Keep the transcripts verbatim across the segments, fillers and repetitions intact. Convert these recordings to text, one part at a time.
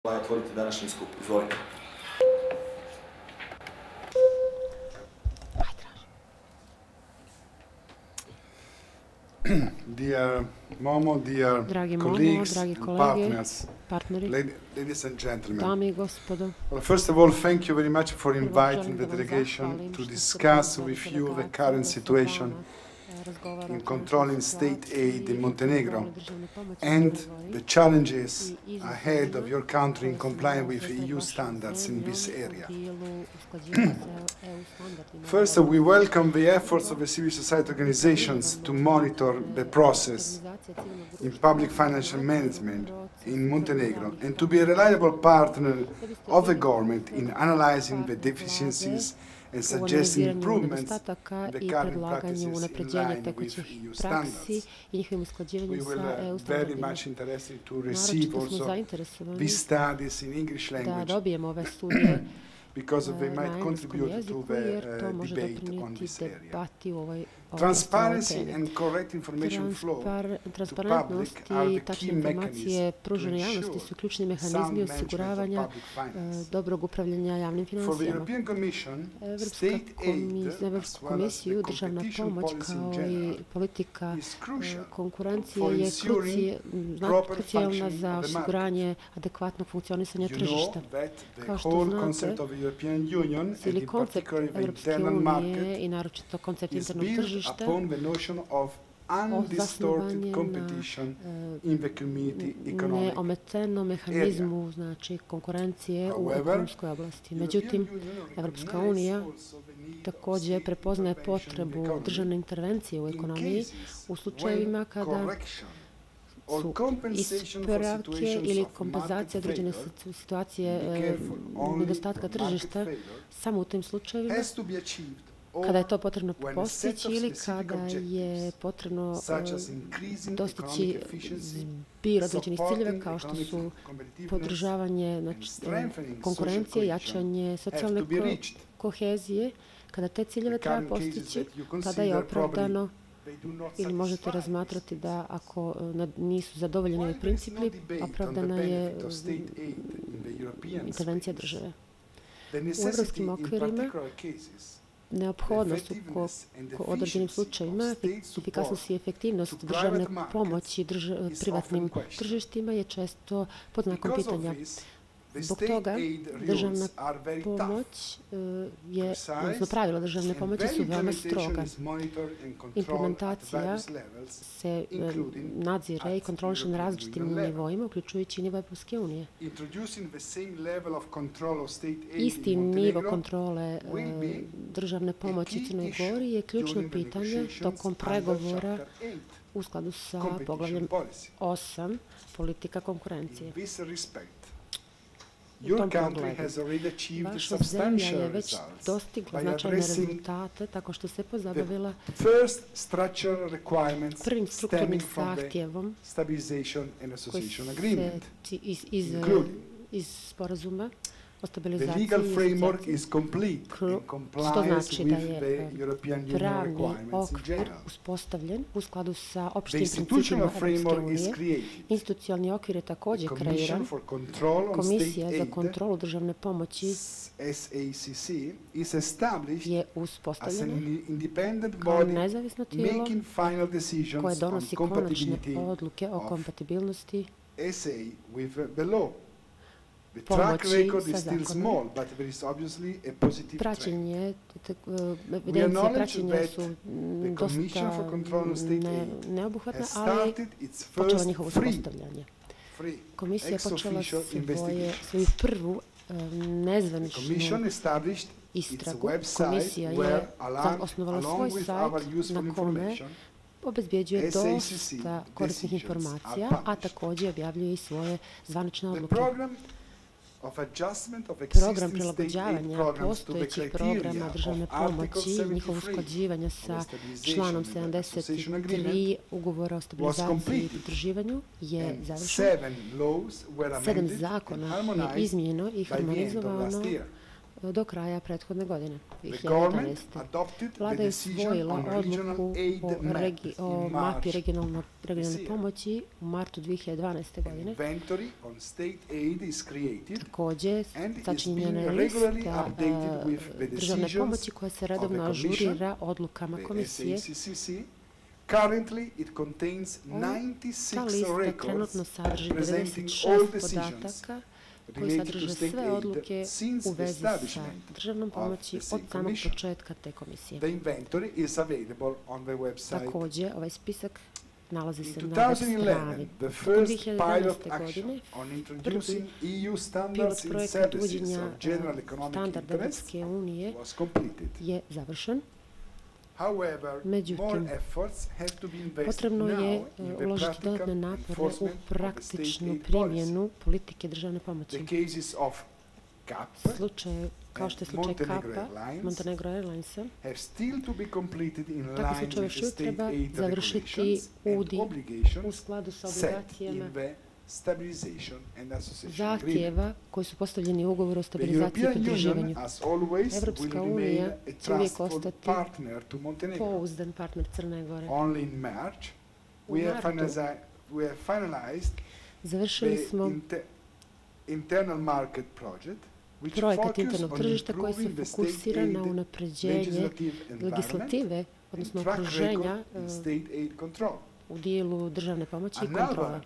Otvoriti današnji skup. Izvolite. Dear Momo, dear Dragi Momo, colleagues dragi and kolege, partners, partneri, ladi- ladies and gentlemen. dame i gospodo. Well, first of all, thank you very much for Prvo inviting želim the da vam delegation zahvalim to što ste discuss pozvali with you the delegaciju current da se situation s vama, e, razgovara o in trenutnoj controlling state situaciji aid in i Montenegro kontroli državne pomoći u and Crnoj Gori the challenges i izazovima ahead of your country in koje se complying nalaze with pred E U vašom standards in this zemljom u area. dijelu usklađivanja sa E U standardima. First, we welcome the efforts of the civil society organizations to monitor the process in public financial management in Montenegro and to be a reliable partner of the government in analyzing the deficiencies and u suggesting analiziranju improvements nedostataka in the i current predlaganju practices in unapređenja line with tekućih E U praksi standards. i njihovim We usklađivanjem will sa E U uh, very standardima. much interested to receive Naročito smo also zainteresovani these studies in English da language dobijemo ove studije because they na might engleskom contribute to jeziku, the jer to uh, može debate on doprinijeti this area. debati u ovoj Transparency temi. and correct information flow Transpar- to Transparentnost public are i the tačne key informacije mechanism to pružene javnosti ensure su ključni sound mehanizmi management of osiguravanja public e, finance. dobrog upravljanja javnim For the financijama. European Commission, Evropska state aid, komis- as Evropsku well as the komisiju, državna competition pomoć policy in kao general, i politika is e, crucial konkurencije for je ensuring kruci- zna- proper krucijalna functioning za of the osiguranje adekvatnog funkcionisanja You tržišta. know that the Kao što whole znate, concept of the European Union and Cijeli in koncept particular the Evropske internal unije market i naročito koncept is internog built tržišta upon the notion of zasnovan undistorted je competition na in the community economic. neometenom mehanizmu, znači konkurencije u However, ekonomskoj oblasti. Međutim, Evropska unija također prepoznaje potrebu državne intervencije u ekonomiji u slučajevima kada su ispravke ili kompenzacije određene situ- situacije e, nedostatka tržišta samo u tim slučajevima kada je to potrebno postići ili kada je potrebno e, dostići zbir određenih ciljeva kao što su podržavanje znači, e, konkurencije, jačanje socijalne ko- kohezije. Kada te ciljeve treba postići, tada je opravdano ili možete razmatrati da ako e, na- nisu zadovoljeni ovi principi, opravdana je e, intervencija države. U evropskim okvirima neophodnost u ko, ko određenim slučajevima, efikasnost i efektivnost državne pomoći drž, privatnim tržištima je često pod znakom pitanja. Zbog toga državna pomoć e, je, odnosno pravila državne pomoći su veoma stroga. Implementacija se e, nadzire i kontroliše na različitim nivoima, uključujući nivo Evropske unije. Isti nivo kontrole e, državne pomoći u Crnoj Gori je ključno pitanje tokom pregovora u skladu sa poglavljem osam politika konkurencije. U tom pogledu, vaša zemlja je već dostigla značajne rezultate tako što se pozabavila prvim strukturnim zahtjevom koji se ti- iz, iz, iz sporazuma o stabilizaciji i asocijaciji. Što znači da je e, pravni okvir uspostavljen u skladu sa opštim principima Evropske unije. Institucionalni okvir je također kreiran. Komisija za kontrolu državne pomoći je uspostavljena kao nezavisno tijelo koje donosi konačne odluke o kompatibilnosti pomoći sa zakonom. Praćenje, te- e, evidencije praćenja su mm, dosta ne, neobuhvatne, ali počelo njihovo uspostavljanje. Komisija je počela svoje, svoju prvu e, nezvaničnu istragu. Komisija je za- osnovala svoj sajt na kome obezbjeđuje dosta korisnih informacija, a također objavljuje i svoje zvanične odluke. Program prilagođavanja postojećih programa državne pomoći i njihovo usklađivanja sa članom sedamdeset tri ugovora o stabilizaciji i pridruživanju je završen. Sedam zakona je izmijenjeno i harmonizovano do kraja prethodne godine, The dvije hiljade government jedanaeste. adopted the Vlada je decision usvojila on regional odluku aid o, map regi, o in mapi March regionalno, this regionalne year. pomoći u martu dvije hiljade dvanaeste godine. Inventory on state aid is created Takođe, and is sačinjena je being regularly lista updated uh, with the državne decisions pomoći koja se of redovno the Commission, ažurira odlukama the komisije. S A C C C. Currently, it contains Ta ninety-six lista records trenutno sadrži presenting devedeset all šest decisions podataka koji related to sadrže state sve aid odluke since u the vezi sa establishment državnom of pomoći the od same samog commission. početka te komisije. The inventory is available on the website. Takođe, ovaj spisak nalazi In se na web strani. twenty eleven, the Tokom first dvije hiljade pilot jedanaeste action godine on introducing E U pilot standards in projekat services uvođenja of general economic standarda interest Evropske unije was completed. je završen. However, Međutim, more efforts have to be invested potrebno je now in uh, the uložiti practical dodatne napore u enforcement of the state praktičnu aid policy. primjenu politike državne pomoći. The cases of C A P Slučaj, kao što je and slučaj Montenegro Kapa, Airlines Montenegro Airlinesa, have still to be completed in takve line slučajeve with još the uvijek state treba aid završiti regulations and u, di, u obligations skladu sa set obligacijama in the stabilization and association agreement. zahtjeva koji su postavljeni u ugovoru o The stabilizaciji i European pridruživanju. Union, as always, Evropska will remain unija a će uvijek trustful ostati partner to Montenegro. pouzdan partner Crne Gore. Only in March, U we have, martu finaliza- we have finalized završili the smo inte- internal market project, which projekat focus internog on tržišta koji se improving the state fokusira na aid unapređenje legislative environment legislative, and odnosno track okruženja record in uh, state aid control. u dijelu državne pomoći i Another kontrole.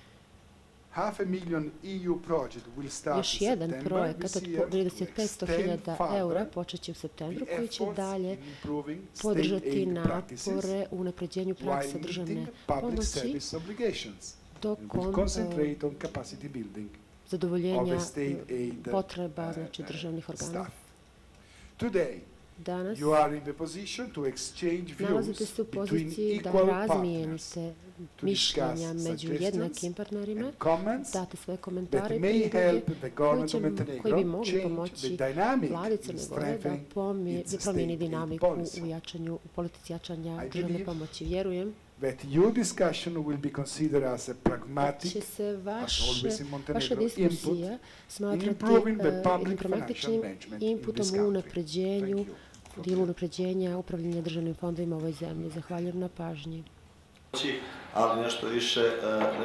half a million E U project will start Još in jedan September projekat this od year vrijednosti to od petsto extend hiljada further eura počet će u septembru, the koji će efforts dalje in improving state podržati aid practices napore u unapređenju prakse while državne meeting public pomoći service obligations and will tokom uh, concentrate on capacity building of zadovoljenja the state uh, aid potreba uh, znači, uh, državnih organa. staff. Today, Danas you are in the position to exchange nalazite views se u between poziciji da equal partners, razmijenite to mišljenja discuss među suggestions jednakim partnerima, and comments date svoje that komentare i may prijedloge help the koji, government će, of koji bi Montenegro mogli change the pomoći dynamic vladi in Crne Gore da strengthening pomije, its da promijeni state aid dinamiku policy. u jačanju, u politici jačanja I državne believe pomoći. Vjerujem that your discussion will be considered as a da pragmatic, će se as vaše, always in vaša Montenegro, diskusija in smatrati improving the uh, public jednim financial pragmatičnim management in inputom this u country. unapređenju, Thank you u for dijelu that. unapređenja upravljanja državnim fondovima u ovoj zemlji. Zahvaljujem na pažnji. ali nešto više